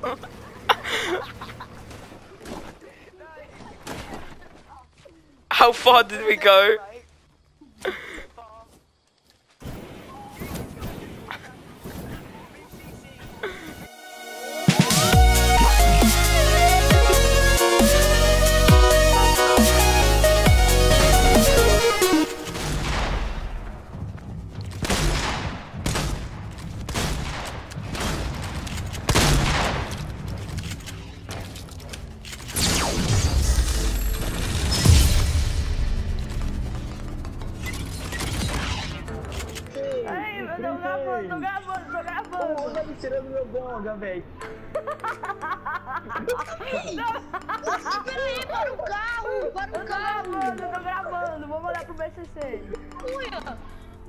How far did we go? Tô gravando. Tá me tirando meu bonga, velho. Peraí, para o carro, para o carro. Tô gravando, vou mandar pro BCC. Uia.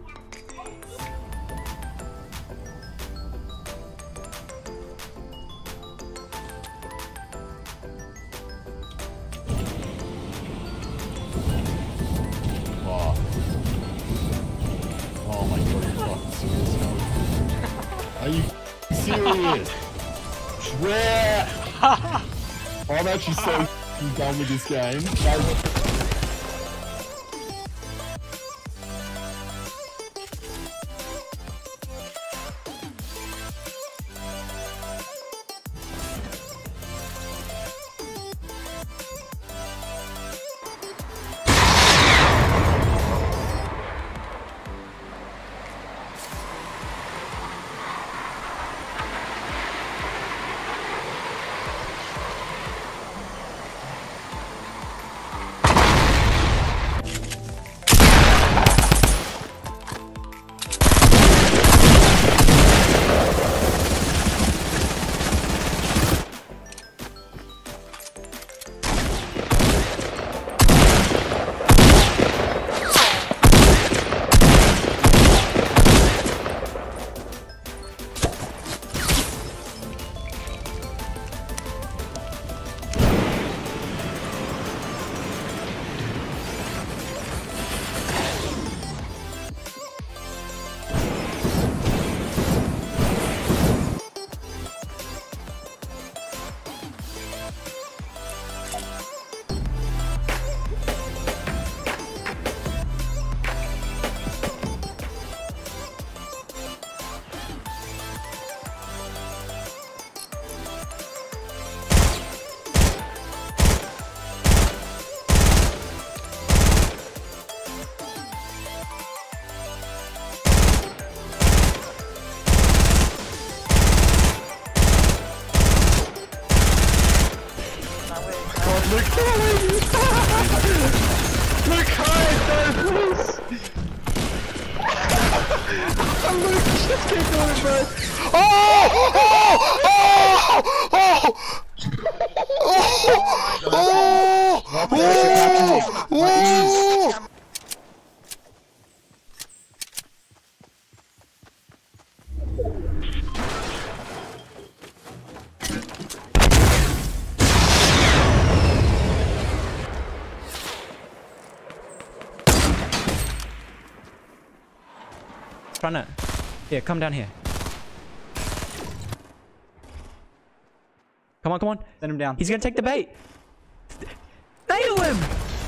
Oh my god, you're fucking serious, no? Are you serious? Swear! I'm actually so done with this game. Look high, please! Look, just keep going, bro! Oh! Run it. Here, come down here. Come on, come on. Send him down. He's gonna take the bait. Nail him!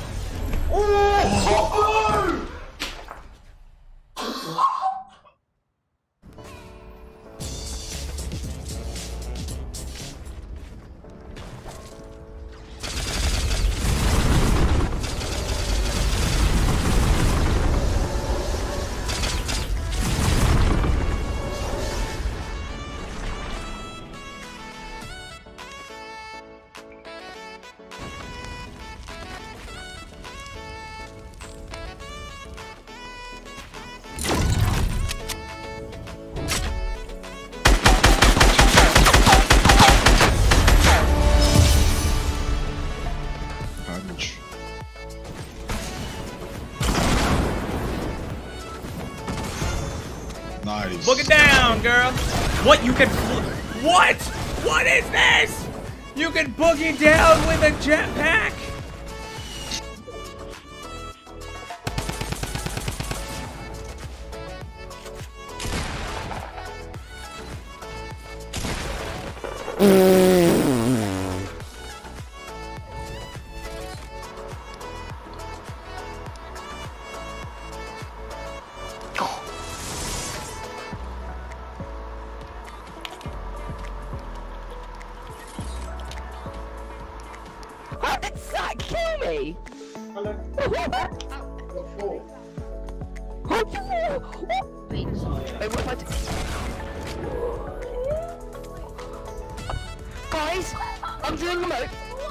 Nice. Book it down, girl. What? You can... What? What is this? You can boogie down with a jetpack? Wait, Wait, what if I do? Guys, I'm doing remote.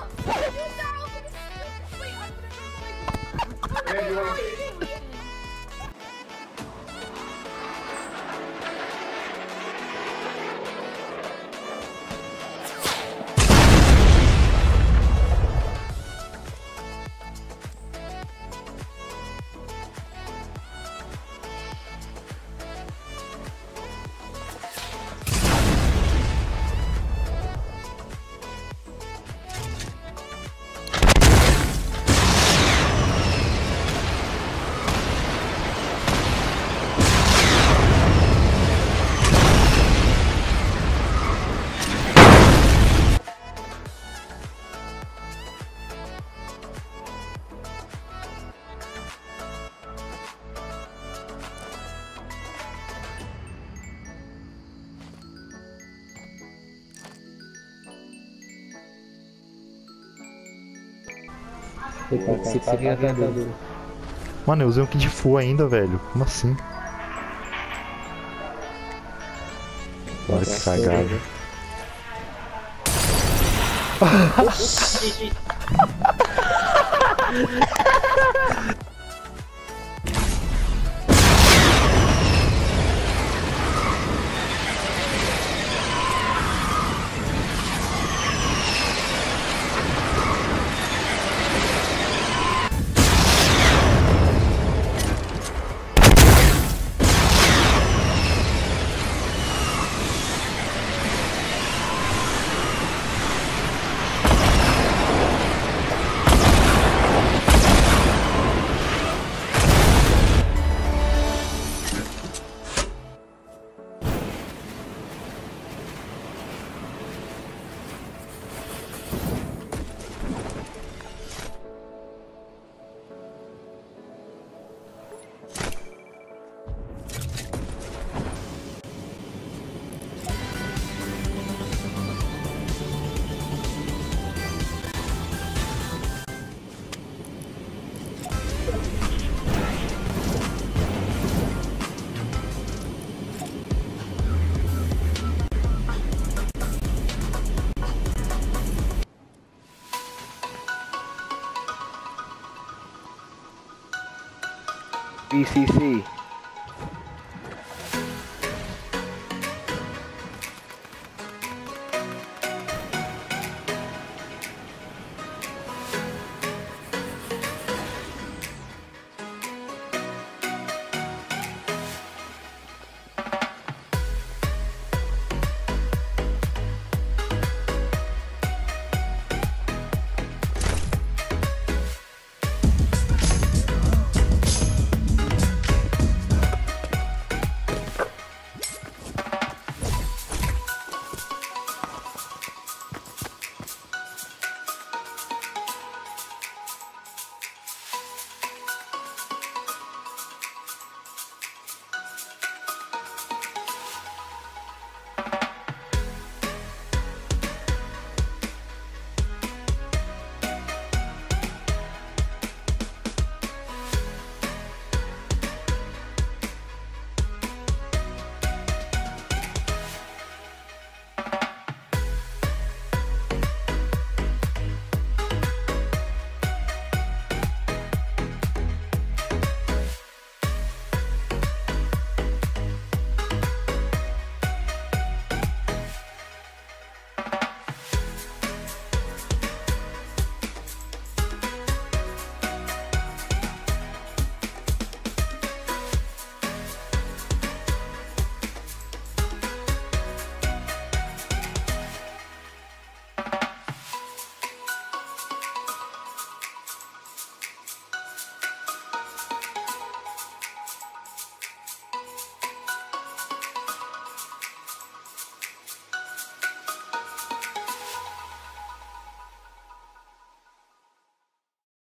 Mano, eu usei um kit full ainda, velho. Como assim? Olha que cagada. BCC.